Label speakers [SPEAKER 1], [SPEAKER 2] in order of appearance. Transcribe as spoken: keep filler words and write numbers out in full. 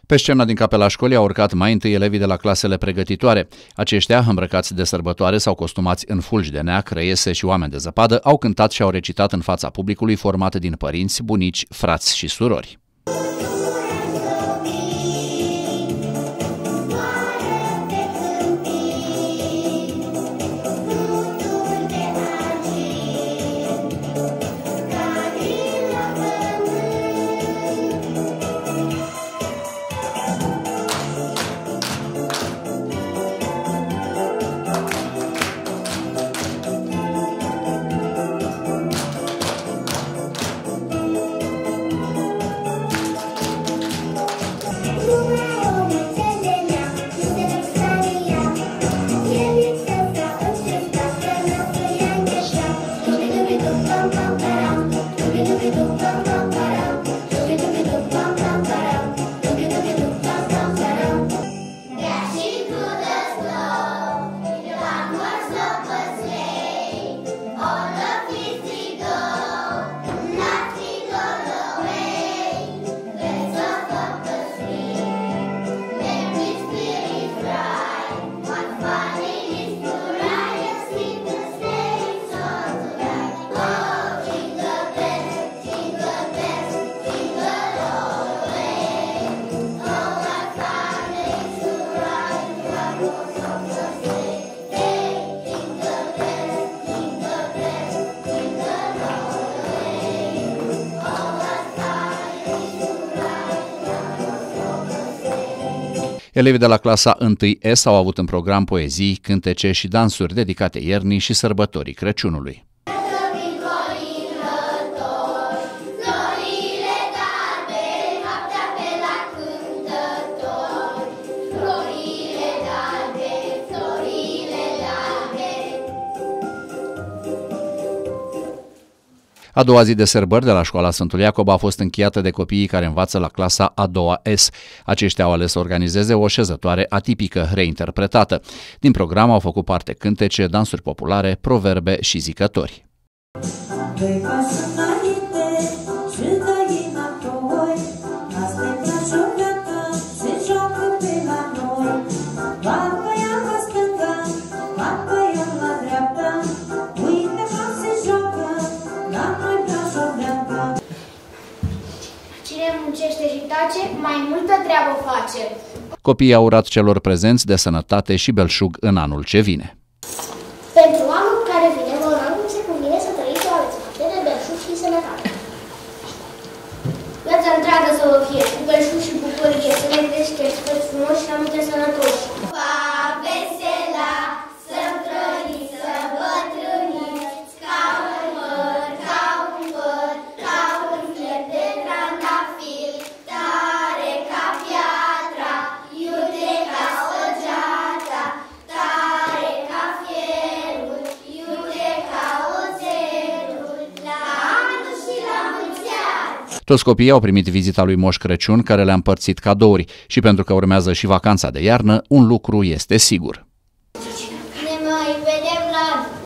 [SPEAKER 1] Pe scena din capela școlii au urcat mai întâi elevii de la clasele pregătitoare. Aceștia, îmbrăcați de sărbătoare sau costumați în fulgi de neac, răiese și oameni de zăpadă, au cântat și au recitat în fața publicului format din părinți, bunici, frați și surori. Elevii de la clasa unu S au avut în program poezii, cântece și dansuri dedicate iernii și sărbătorii Crăciunului. A doua zi de sărbări de la școala Sfântul Iacob a fost încheiată de copiii care învață la clasa a doua S. Aceștia au ales să organizeze o șezătoare atipică, reinterpretată. Din program au făcut parte cântece, dansuri populare, proverbe și zicători.
[SPEAKER 2] Muncește și tace, mai multă treabă face.
[SPEAKER 1] Copiii au urat celor prezenți de sănătate și belșug în anul ce vine.
[SPEAKER 2] Pentru anul care vine, vă urăm cum se convine să trăiți o aveți parte de belșug și sănătate. Viața întreagă să vă fie, cu belșug și bucurie, să ne creșteți, să fiți frumoși și la multe sănătoși. Va vesela, să trăiți, să bătrâniți, ca un măr, ca un păr, ca un fier de trandafir, tare ca piatra, iute ca săgeata, tare ca fierul, iute ca oțelul, la anul și la mulți ani.
[SPEAKER 1] Toți copiii au primit vizita lui Moș Crăciun, care le-a împărțit cadouri, și pentru că urmează și vacanța de iarnă, un lucru este sigur.